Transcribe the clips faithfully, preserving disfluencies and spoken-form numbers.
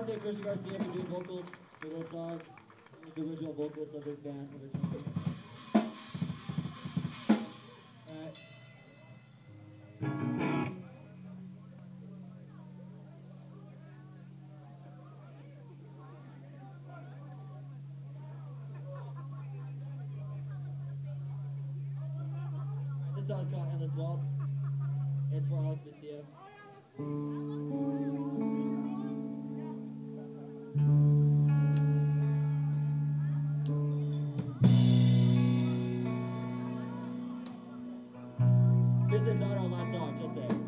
to thank Christian Garcia for doing vocals for this song. He was the original vocalist of this band originally. Alright. This song's called Endless Waltz. It's for Alex Vizia. This is not our last song, just saying.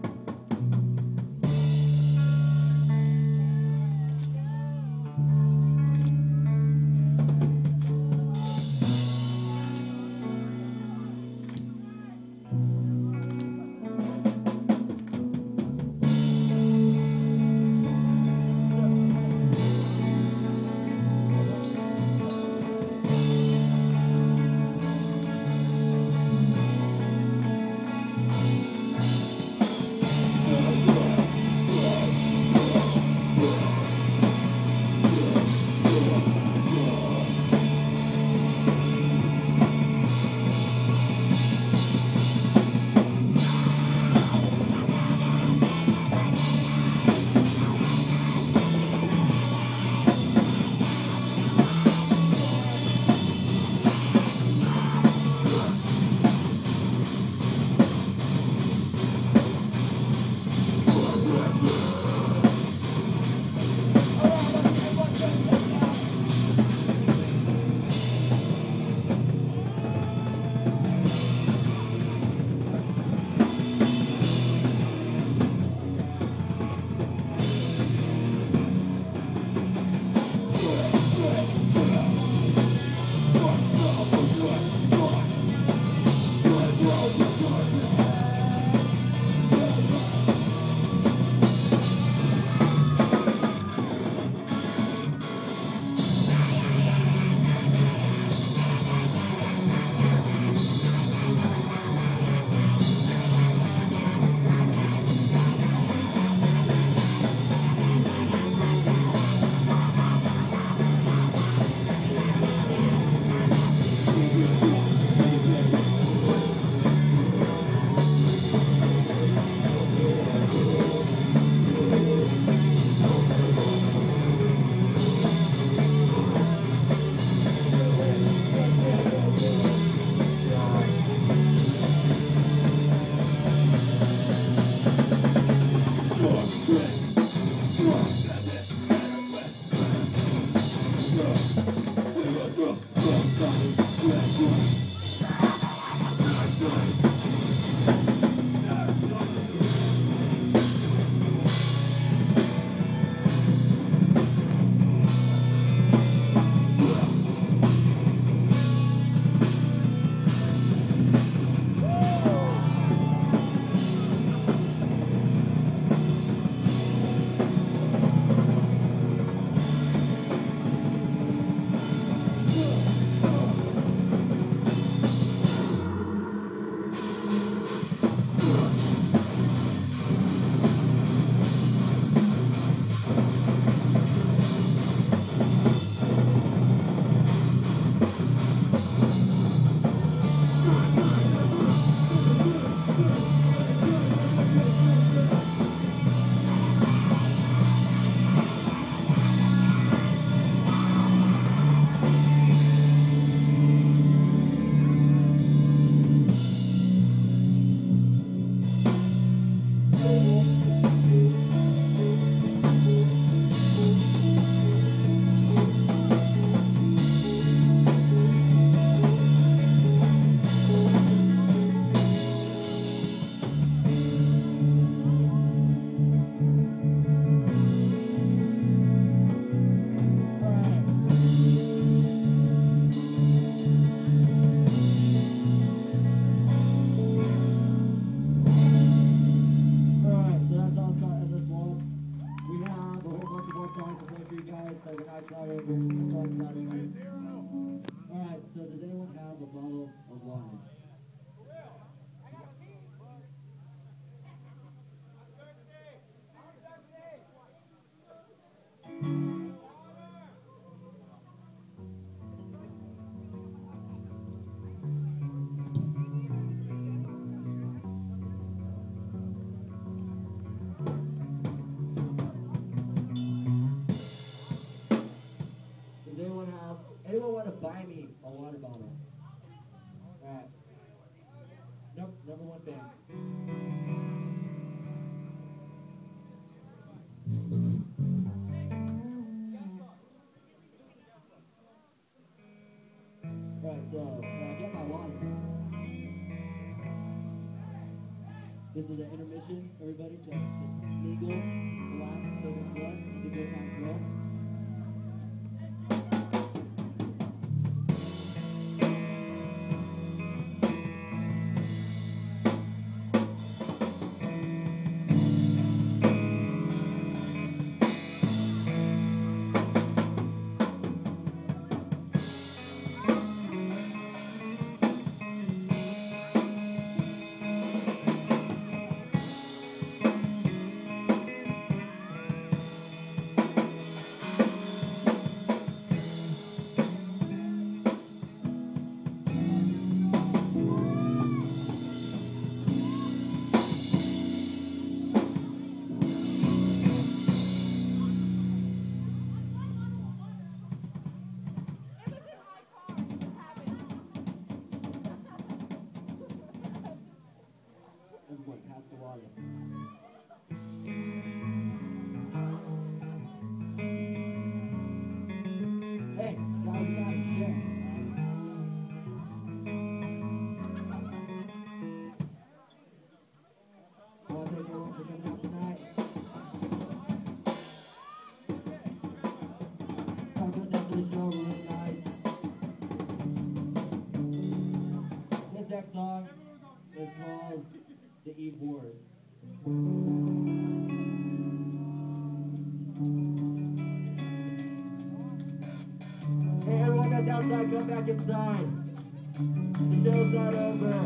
Alright, so does anyone have a bottle of wine? Thank you. this is an intermission, everybody, so just legal, relax, take a sweat, take your time slow. Everyone, pass the water. Hey, guys, we gotta share. I want to thank everyone for coming out tonight. Talk to us after the show, we're really nice. This next song is called The Eve Wars. Hey, everyone that's outside, come back inside. The show's not over.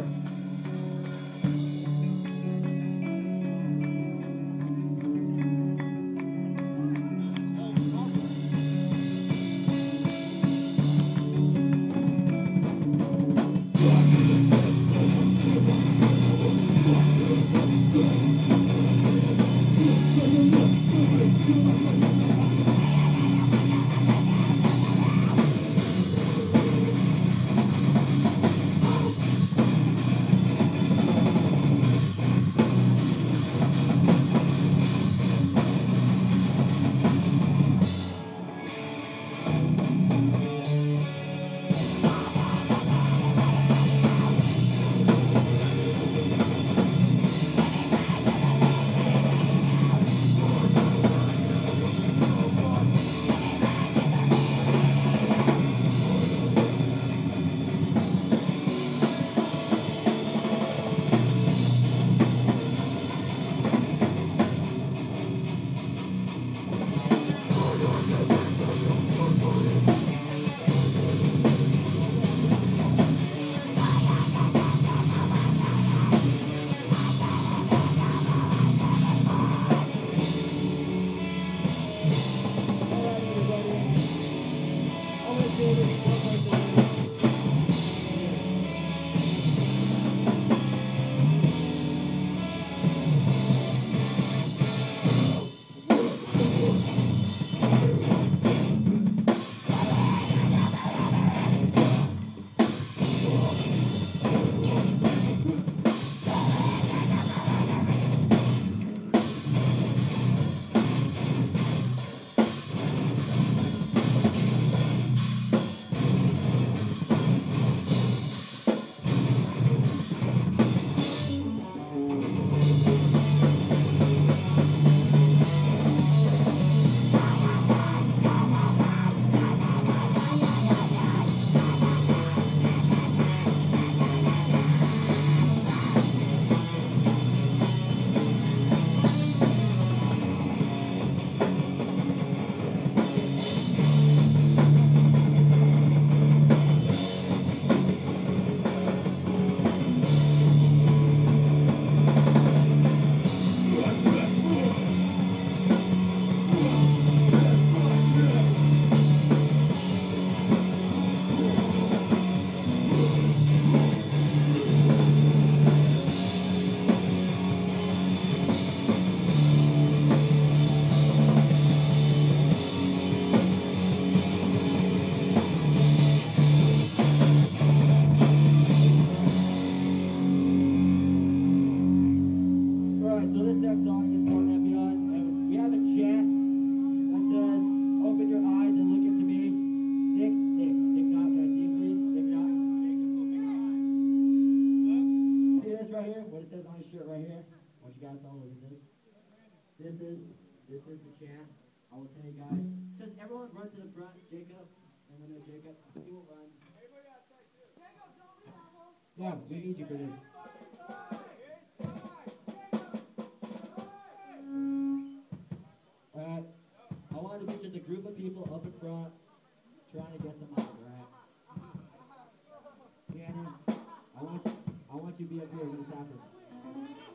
is the chant. I will tell you guys. Just everyone run to the front. Jacob, and then Jacob, he will run. Yeah, we need you for this. Alright. I want to be just a group of people up in front trying to get them out, right? Piano, I want you, I want you to be up here when this happens.